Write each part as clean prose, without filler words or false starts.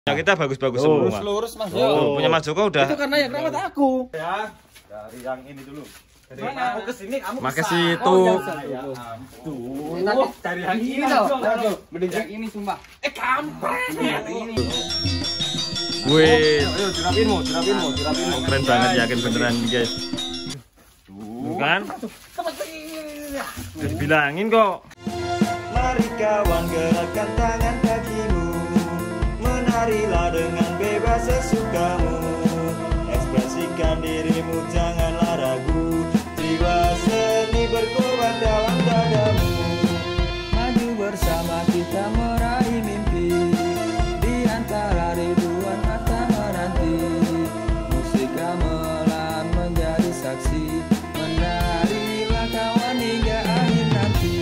Ya kita bagus-bagus semua. Lurus Mas. Punya Mas Joko udah. Itu karena yang rawat aku. Ya, dari yang ini dulu. Dari mana? aku ke sini, kamu Makasih kesana. itu. Ya ampun. Dari yang ini loh. Mending yang ini sumpah. Kampret. Ini. Wih, Ayo jerapinmu. keren banget, yakin beneran guys. Bukan? Udah dibilangin kok. Mari kawan gerakkan tangan kakimu, menarilah dengan bebas sesukamu, ekspresikan dirimu janganlah ragu, jiwa seni berkorban dalam dadamu. Maju bersama kita meraih mimpi, di antara ribuan mata menanti, musik gamelan menjadi saksi, menarilah kawan hingga akhir nanti.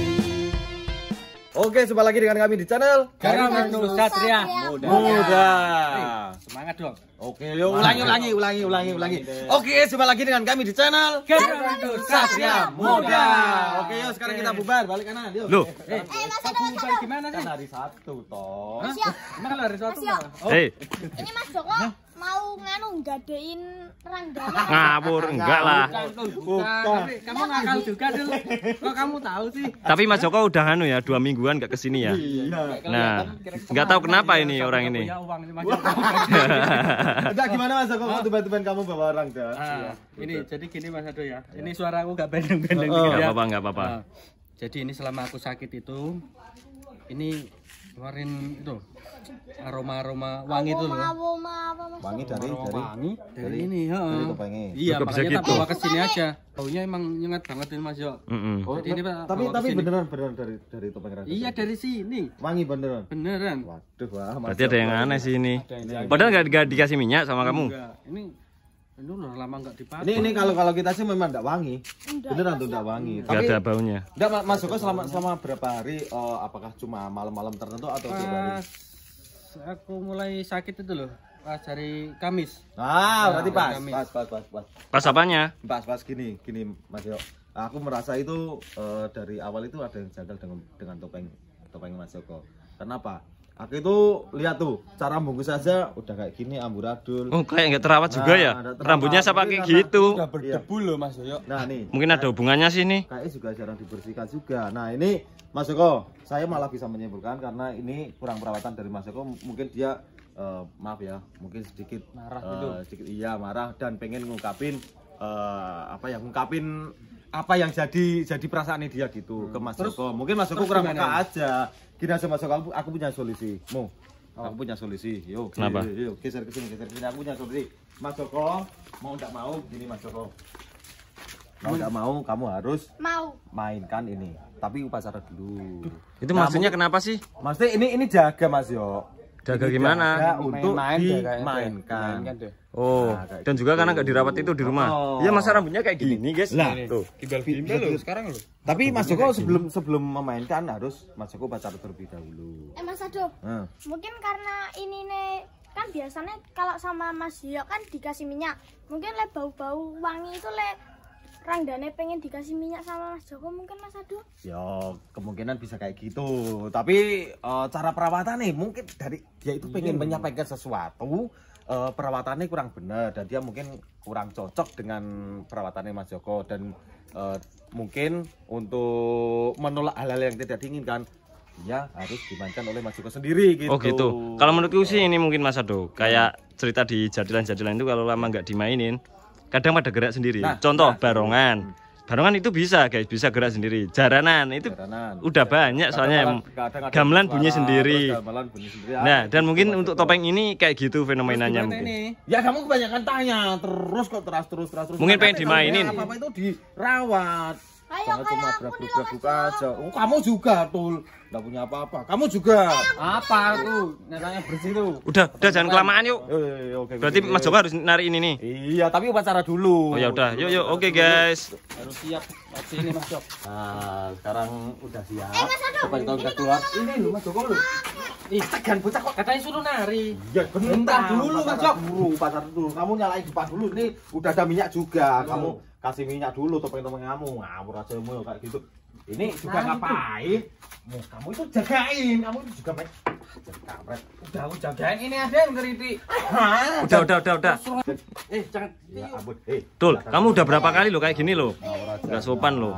Oke, jumpa lagi dengan kami di channel Karangmandu Satria Muda. Semangat dong. Oke, yuk ulangi. Oke, jumpa lagi dengan kami di channel Karangmandu Satria Muda. Oke, yuk sekarang kita bubar balik kanan. Yuk. Loh, Bubar gimana sih? Kan hari Sabtu toh. Emang kalau hari suatu apa? hei, Ini Mas Joko mau gadein rangganya. ngawur enggak lah. Bukan. Kamu ngakal juga dulu. Kok kamu tahu sih? Tapi Mas Joko udah nganu ya, 2 mingguan gak kesini ya. Nah, nggak tahu kenapa ini orang ini. Punya uang ini Mas Joko. Udah gimana Mas Joko? Kok tiba-tiba kamu bawa orang dah? Ini jadi gini Mas Ado ya. Ini suara aku gak bendeng-bendeng Oh, dikit Nggak ya. apa-apa, nggak apa-apa. Nah, jadi ini selama aku sakit itu, ini keluarin itu aroma wangi itu loh. Apa Mas? Wangi dari Wangi dari ini, dari heeh. topengnya. Iya, Juga bisa makanya tak gitu. bawa ke sini aja. Baunya emang nyengat banget ini Mas Yo. Mm-mm. Jadi ini Pak, Tapi bawa ke sini. beneran dari topeng raja. Iya dari sini. Wangi beneran. Beneran. Waduh, wah. Mas Berarti ada yang Joko. aneh sih ini. Padahal nggak dikasih minyak sama kamu. Enggak. Ini udah lama enggak dipakai. Ini kalau kita sih memang enggak wangi. Beneran tuh enggak wangi. Nggak ada baunya. Enggak Mas Joko selama berapa hari apakah cuma malam-malam tertentu atau tiap hari? Pas aku mulai sakit itu loh, pas hari Kamis. Berarti pas. Kami. Pas apanya? Pas gini Mas Joko. Aku merasa itu dari awal itu ada yang janggal dengan topeng Mas Joko. Kenapa? Aku itu lihat tuh cara bungkus saja udah kayak gini amburadul. Oh, kayak nggak terawat juga ya? ada terawat. Rambutnya saya pakai Mungkin gitu. Udah berdebu loh Mas Yo. Nah nih, Mungkin ada hubungannya sih nih. kayaknya juga jarang dibersihkan juga. Nah ini Mas Joko, saya malah bisa menyimpulkan karena ini kurang perawatan dari Mas Joko. Mungkin dia maaf ya, mungkin sedikit Marah gitu. sedikit iya marah dan pengen ngungkapin apa yang jadi perasaannya dia gitu ke Mas Joko. Mungkin Mas Joko kurang peka aja. Gini aja Mas Joko, aku punya solusi. Aku punya solusi. Yuk, Kenapa? Yuk, geser ke sini. Aku punya solusi. Mas Joko, mau enggak mau gini Mas Joko. Mau enggak mau kamu harus Mau. mainkan ini. Tapi upacara dulu. Itu maksudnya kenapa sih? Maksudnya ini jaga Mas Yo. Jaga Ini gimana? jaga untuk Main-main deh kayaknya. dimainkan. Mainkan deh. Oh, Nah, kayak dan juga gitu. karena nggak dirawat itu di rumah. Oh. Iya, masa rambutnya kayak gini nih, guys. Lah, Tuh. Gimbal loh sekarang loh. Tapi Mas Joko sebelum memainkan harus Mas Joko upacara terlebih dahulu. Mas Ado, Nah. mungkin karena ini nih kan biasanya kalau sama Mas Yo kan dikasih minyak. Mungkin bau-bau wangi itu ranggane pengen dikasih minyak sama Mas Joko mungkin Mas Ado. Ya kemungkinan bisa kayak gitu. Tapi cara perawatan nih mungkin dari dia itu pengen menyampaikan sesuatu, perawatannya kurang benar dan dia mungkin kurang cocok dengan perawatannya Mas Joko dan mungkin untuk menolak hal-hal yang tidak diinginkan dia harus dimainkan oleh Mas Joko sendiri gitu. Oh gitu. Kalau menurutku sih ini mungkin Mas Ado, kayak cerita di jadilan-jadilan itu kalau lama nggak dimainin, kadang pada gerak sendiri. Contoh barongan. Barongan itu bisa guys, bisa gerak sendiri. Jaranan itu Jaranan. udah banyak soalnya Kadang ada gamelan bunyi suara, sendiri. terus gamelan bunyi sendiri. Nah, dan mungkin untuk topeng ini kayak gitu fenomenanya Gimana mungkin. ini? Ya kamu kebanyakan tanya terus kok terus. Mungkin pengen Tapi dimainin. kalau apa itu dirawat. Ayo Jangan kayak cuma aku nih berak-berak loh, buka aja. Oh, kamu juga tuh nggak punya apa-apa. Kamu juga. Apa tuh? Nyatanya bersih tuh. Udah jangan kelamaan yuk. Oke. Berarti Mas Joko harus narik ini nih. Iya, tapi upacara dulu. Oh ya udah, yuk oke guys. Harus siap. Sini Mas Jok. Nah, sekarang udah siap. Mas Ado, Coba kita udah keluar. Ini loh Mas Joko loh. Ih, tegan bocah kok katanya suruh nari. Ya bentar dulu Mas Jok. Upacara dulu. Kamu nyalain depan dulu. Ini udah ada minyak juga. Kamu kasih minyak dulu topeng-topeng kamu. Ngawur aja kayak gitu. Ini juga ngapain? Kamu itu jagain, kamu itu juga main. Jadi kampret. Udah aku jagain, ini ada yang ngeritik. Udah. Jangan. Ya ampun. Tul, kamu udah berapa kali lo kayak gini lo? Nggak sopan lo.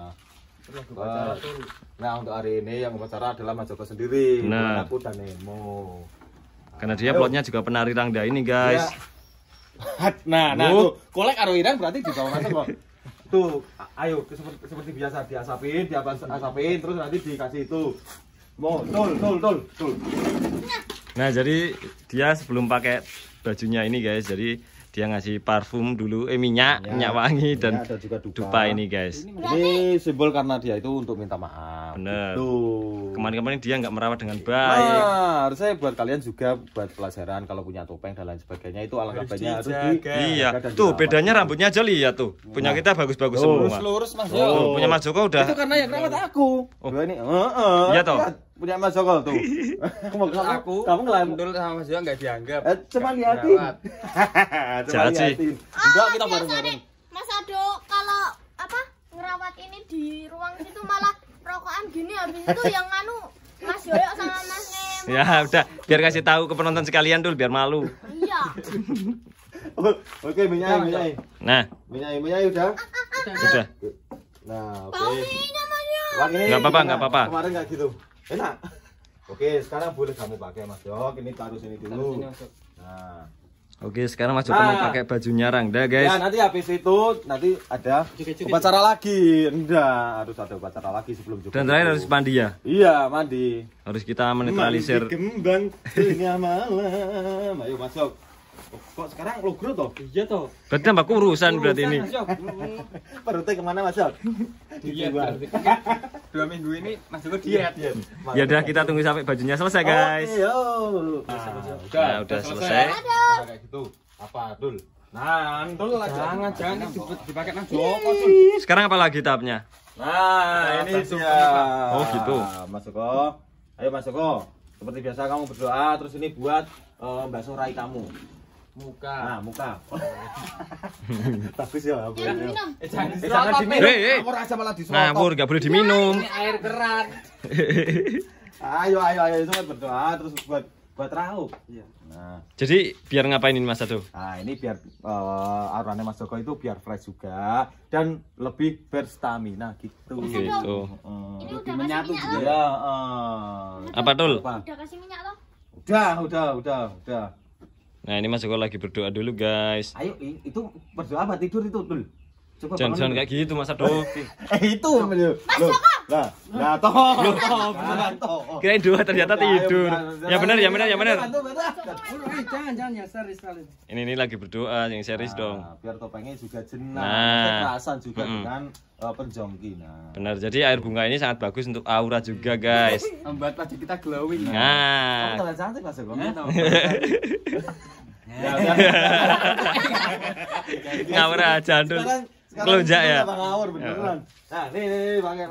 Nah, untuk hari ini yang upacara adalah Mas Joko sendiri. Nah. Aku dan Nemo. Karena dia plotnya juga penari Rangda ini guys. Nah, tuh kolek karo Irang berarti di bawah masuk kok. Tuh, ayo seperti biasa diasapin, asapin terus nanti dikasih itu. Mau, tul. Nah jadi dia sebelum pakai bajunya ini guys, jadi dia ngasih parfum dulu, minyak wangi dan juga dupa ini guys. Ini simbol karena dia itu untuk minta maaf. Bener. Tuh. Kemarin-kemarin dia nggak merawat dengan baik. Nah, harusnya buat kalian juga buat pelajaran kalau punya topeng dan lain sebagainya itu alangkah baiknya harus Iya, tuh bedanya rambutnya aja lihat tuh. Punya kita bagus-bagus semua. Lurus Mas. Oh, punya Mas Joko udah. Itu karena yang rawat aku. Dua ini. Iya toh. Punya Mas Joko tuh. Kamu ngelamar Dul sama Mas Joko nggak dianggap. cuma liatin. Jahat sih. Enggak, kita bareng-bareng. Mas Ado kalau apa ngerawat ini di ruang situ malah rokokan gini, habis itu yang anu Mas Yoyo sama Mas Nemo. Ya udah, biar kasih tahu ke penonton sekalian dulu biar malu. Iya. Oke, minyai. Nah, Minyai udah. udah. Nah, oke. Baunya Mas Yo. Wanginya Nggak apa-apa, gimana? nggak apa-apa. Kemarin nggak gitu. Enak. Oke, sekarang boleh kamu pakai Mas Jok. Ini taruh sini dulu. Nah. Oke, sekarang Mas Joko mau pakai bajunya Rangda guys. Ya, nanti habis itu nanti ada upacara lagi. Enggak, harus ada upacara lagi sebelum Joko. Dan terakhir harus mandi ya. Iya, mandi. Harus kita menetralisir. Mandi kembang tengah malam. Ayo Mas Jok. Kok sekarang logro toh? Iya toh. Berarti tambah kurusan berarti ini. Perutnya kemana Mas Jok? Diet. 2 minggu ini Mas Joko diet. Ya udah kita tunggu sampai bajunya selesai guys. Nah, udah selesai. Nah, kayak gitu. Apa, Dul? Nah, Dul aja. Jangan dipakai Mas Joko. Sekarang apa lagi tahapnya? Nah, ini dia. Oh, gitu. Mas Joko. Ayo Mas Joko. Seperti biasa kamu berdoa, terus ini buat bakso rai kamu. Muka. Nah, muka. Bagus ya, Yang minum. jangan diminum. Ngawur aja malah disemprot. Ngawur nggak boleh diminum. Ini air keran. Ayo itu buat berdoa terus buat raup. Iya. Nah, Jadi biar ngapain ini Mas Ado? nah ini biar auranya Mas Joko itu biar fresh juga dan lebih berstamina gitu. Gitu. Ini udah menyatu kasih minyak Ya, Apa Dul? toh? Udah kasih minyak toh? udah. Nah ini Mas Joko lagi berdoa dulu guys. Ayo, itu berdoa apa tidur itu, Dul? Coba Jangan bangun. kayak gitu Mas Ado. Itu. Nah, toh. Kirain doa ternyata tidur. Ya benar. Jangan ya serius kali. Ini lagi berdoa yang serius dong. Biar topengnya juga jenang, Nah. kekerasan juga dengan penjongki. Nah. Benar. Jadi air bunga ini sangat bagus untuk aura juga guys. Membuat wajah kita glowing. Kamu Nah. terlihat cantik Mas Joko. Ngawur aja Dul. Sekarang Kelunjak ya. tambah ngawur beneran. Nah, nih pakai.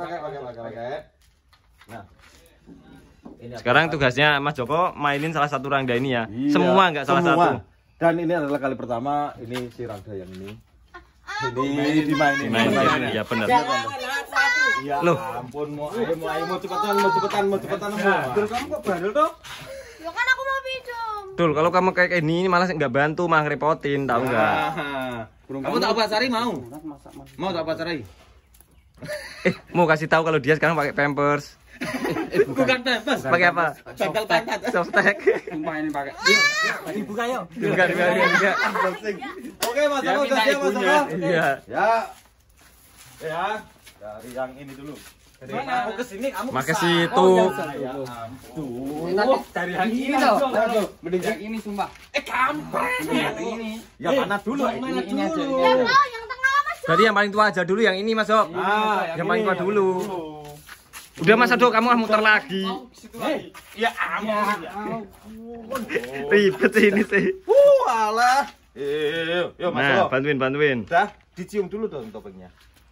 Nah. Ini Sekarang tugasnya Mas Joko mainin salah satu Rangda ini ya. Iya, Semua nggak salah semua. satu. Dan ini adalah kali pertama ini si Rangda yang ini. Ini dimainin. Dimainin. Ya benar. Ya Loh. ampun, mau cepetan. Dul, kamu kok bandel toh? Ya kan aku mau minum. Dul, kalau kamu kayak ini malah nggak bantu, malah ngerepotin, tahu nggak? Kamu tak pasari mau? Mau tak pasari? Mau kasih tahu kalau dia sekarang pakai Pampers. Bukan bebas. Pakai apa? Cendol pantat. Softtek. Sumpah ini pakai. Dibuka yuk. Enggak. Oke, Mas Dia Joko, minta udah siap Mas ibunya. Joko? Iya. Ya. Dari yang ini dulu. Dari Mana? aku ke sini, kamu Mak ke kesana. situ. Ya ampun. Dari yang ini loh. Mending yang ini sumpah. Yang ini. Ya mana dulu? Ini aja. Yang tahu yang tengah Mas. Berarti yang paling tua aja dulu yang ini, Mas Jok. Yang paling tua dulu. dulu. Udah Mas Ado, kamu muter lagi. Ya ampun. Ribet ini sih. Alah. Yuk, Mas Nah, Joko. bantuin. Udah, dicium dulu dong topengnya.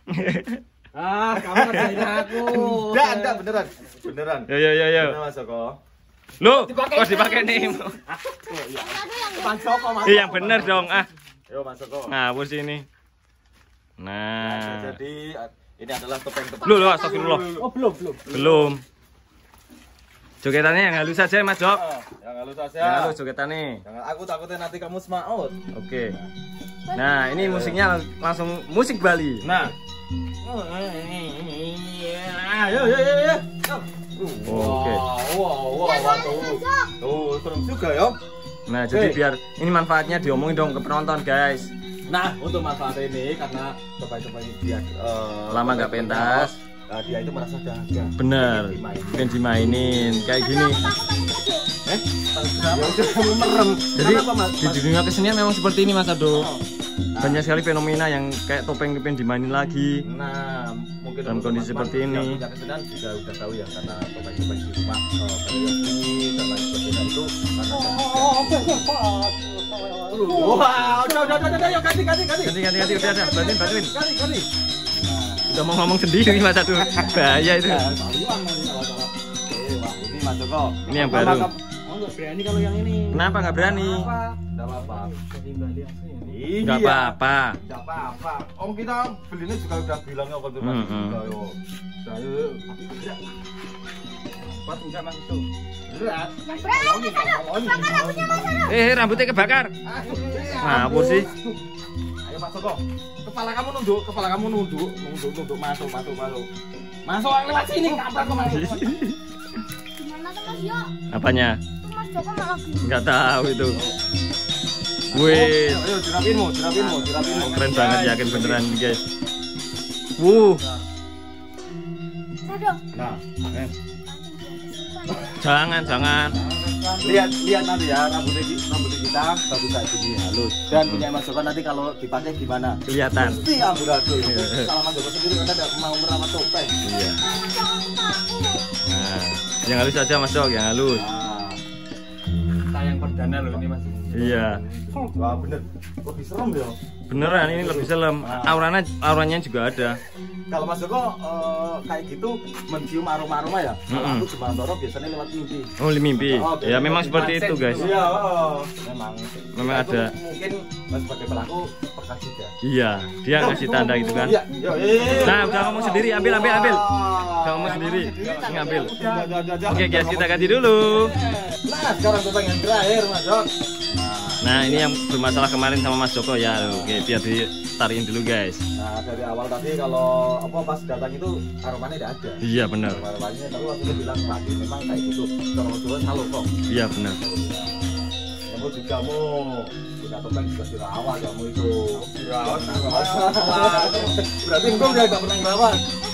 Kamu kerjain aku. Enggak, beneran. Yo. Bener, Mas Joko. Loh, kok dipakai nih? Mas Joko, Mas. Iya, yang bener dong. Ah, Yo, Mas Joko. ngawur sih ini. Nah, Jadi Ini adalah topeng-topeng. Loh, astagfirullah. Oh, belum. Belum. Jogetannya yang halus saja, Mas Jok. Yang halus saja. Yang halus jogetannya. Jangan aku takutnya nanti kamu semaut. Oke. Nah, ini musiknya langsung musik Bali. Nah. Ayo. Oke. Wah, tuh, serem juga ya. Nah, jadi biar ini manfaatnya diomongin dong ke penonton, guys. Nah, untuk manfaat ini karena topeng-topeng ini dia Lama nggak pentas. Dia itu merasa dahaga. Bener. Mungkin dimainin kayak gini. Ya udah kamu merem. Jadi Kenapa, Mas? di dunia kesenian memang seperti ini, Mas Ado. Banyak sekali fenomena yang kayak topeng pengen dimainin lagi. Nah, mungkin dalam untuk kondisi teman-teman seperti ini. yang punya kesenian juga udah tahu ya karena topeng-topeng di rumah bunyi dan lain sebagainya itu karena wah, udah, yuk ganti. Ganti, udah, bantuin. Ganti. Udah mau ngomong sendiri, Mas Ado. Bahaya itu. Wah, ini Mas Joko. Ini yang baru. Oh, nggak berani kalau yang ini. Kenapa nggak berani? Enggak apa-apa. Dari Bali asli ya. Iya. Nggak apa-apa. Enggak apa-apa. Om kita belinya juga udah bilangnya kalau tuh juga yo. Saya Buat enggak Mas itu. berat. Rambutnya kebakar. Ngapur sih. Ayo Mas Joko. Kepala kamu nunduk, masuk. Masuk lewat sini, kampret kok masuk. Gimana tuh Mas Yo? Apanya? Tuh Mas Joko malah gini. Nggak tahu itu. Wih, Ayo dirapinmu. keren banget, yakin beneran, guys. Sado. Nah, Jangan. lihat nanti ya rambut kita bagus kayak gini halus. Dan punya Mas Joko nanti kalau dipakai gimana? Kelihatan. Pasti amburadul. Kalau Mas Joko sendiri kan tidak mau merawat topeng. Iya. Nah, yang halus aja, Mas Jok, yang halus. Nah, Tayang perdana loh ini Mas. Iya. wah bener. Lebih serem ya. Beneran ini lebih serem. Auranya juga ada. Kalau Mas Joko kayak gitu mencium aroma ya. Kalau aku cuma Toro biasanya lewat mimpi. Oh, mimpi. Ya memang seperti itu, guys. Iya, memang ada. Mungkin Mas sebagai pelaku peka juga. Iya, dia ngasih tanda gitu kan. Iya, Nah, udah ngomong sendiri, ambil. Udah ngomong sendiri, ngambil. Oke, guys, kita ganti dulu. Nah, sekarang topeng yang terakhir, Mas Jok. Nah, ini yang bermasalah kemarin sama Mas Joko ya. Oke, biar ditariin dulu, guys. Nah, dari awal tadi kalau pas datang itu aromanya tidak ada. Iya, benar. Aromanya tapi waktu itu bilang lagi memang kayak gitu. Kalau Mas Joko salah kok. Iya, benar. Kamu juga punya topeng juga dirawat kamu itu. Dirawat. Berarti engkau udah nggak pernah ngerawat.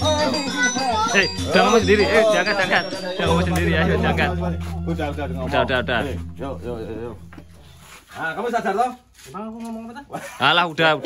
Udah ngomong sendiri. Jangan. Udah ngomong sendiri, ayo jangan. Udah. Udah. Yuk. Nah, kamu sadar toh? Emang aku ngomong apa tadi? Alah, udah.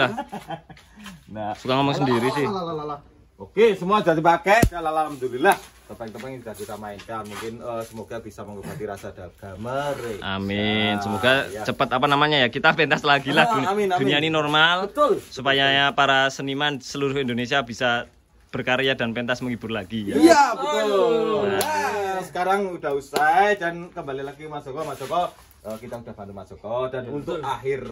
Nah, Suka ngomong sendiri sih. Oke, semua sudah dipakai. Alhamdulillah. Topeng-topeng sudah kita mainkan. Mungkin semoga bisa mengobati rasa dahaga mereka. Amin. Nah, Semoga ya. cepat ya kita pentas lagi lah. Amin. Dunia ini normal. Betul. Supaya ya para seniman seluruh Indonesia bisa berkarya dan pentas menghibur lagi ya. Iya, betul. Nah, sekarang udah usai dan kembali lagi Mas Joko. Kita udah bantu Mas Joko dan untuk akhir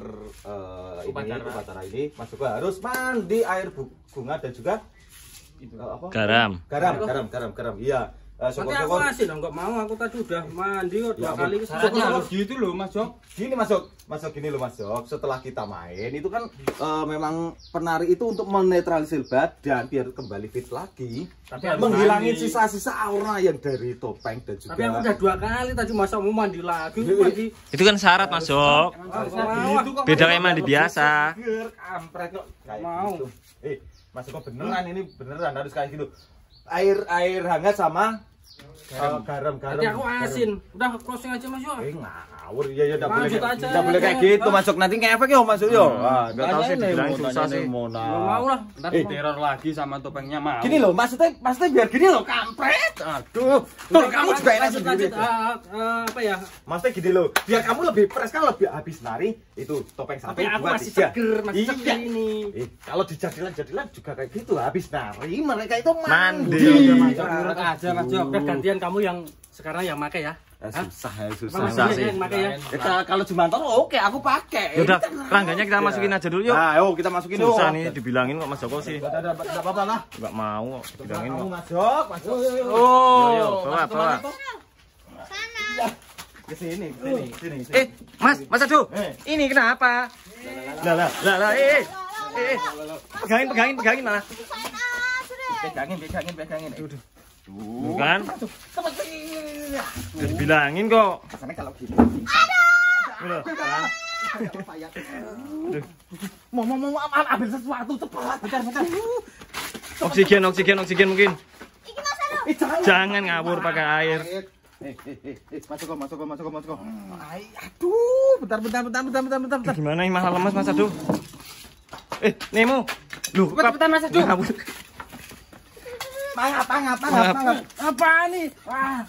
upacara ini Mas Joko harus mandi air bunga dan juga Garam. Garam. Iya. Nanti aku ngasih dong, nggak mau aku tadi udah mandi kok 2 kali Syaratnya harus gitu loh Mas Jok. Gini Mas Jok, gini loh Mas Jok. Setelah kita main itu kan memang penari itu untuk menetralisir badan biar kembali fit lagi. Tapi harus menghilangin mandi. sisa-sisa aura yang dari topeng dan juga. Tapi aku udah 2 kali tadi masa mau mandi lagi mandi. Itu kan syarat, Mas Jok. Beda kayak mandi biasa. Kampret kok. Kayak Mau. gitu. Mas Joko beneran ini beneran harus kayak gitu. Air hangat sama garam. Nanti aku asin. Udah closing aja Mas Jok. Ngawur ya enggak boleh. Lanjut aja. Enggak boleh kayak gitu masuk nanti ngefek yo Mas yo. Enggak tahu sih dibilang susah sih. Nggak mau lah. Ntar teror lagi sama topengnya mau. Gini loh, maksudnya biar gini loh, kampret. Aduh. Tuh kamu juga enak sendiri. Apa ya? Maksudnya gini loh, biar kamu lebih fresh kan lebih habis nari itu topeng 1 Tapi aku 2 masih 3. seger, masih seger ini. Kalau dijadilan juga kayak gitu habis nari mereka itu Mandi. Udah Mas Jok, nurut aja Mas Jok. Udah gantian kamu yang sekarang yang make ya. Susah sih. Kalau Jumantoro oke, aku pakai. Ya udah, rangganya kita masukin aja dulu yuk. Nah, ayo kita masukin yuk. Susah nih dibilangin kok Mas Joko sih. Enggak apa-apa lah. Enggak mau kok dibilangin kok. Masuk. Yo, bawa. Ke sini. Mas Adu. Ini kenapa? Lah, pegangin malah. Pegangin. Tuh kan? Udah dibilangin kok. Rasanya kalau gini. Udah, kan? Mau ambil sesuatu cepat. Bentar. Oksigen mungkin. Iki Mas Adu. Jangan ngawur pakai air. Masuk. Aduh, bentar. Gimana ini mahal lemas Mas Adu? Nemo. Loh, Cepetan Mas Adu. ngawur. Tanggap. Apa nih? Wah.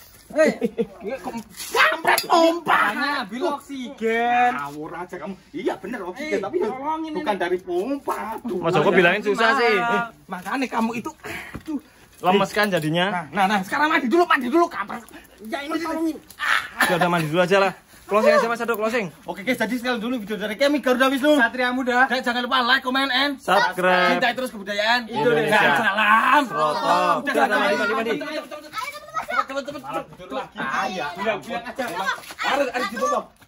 Kampret pompa. Ambil oksigen. Ngawur aja kamu. Iya bener oksigen tapi bukan dari pompa. Mas Joko bilangin susah sih. Makanya kamu itu Lemes kan jadinya. Nah, sekarang mandi dulu kampret. Ya ini tolongin. Udah mandi dulu aja lah. Closing aja Mas Ado, closing. Oke guys, jadi sekali dulu video dari kami Garuda Wisnu. Satria Muda. Dan jangan lupa like, comment, and Subscribe. cintai terus kebudayaan Indonesia. Salam. Roto. Udah mandi. Cepet. Bilang aja. Harus dibobok.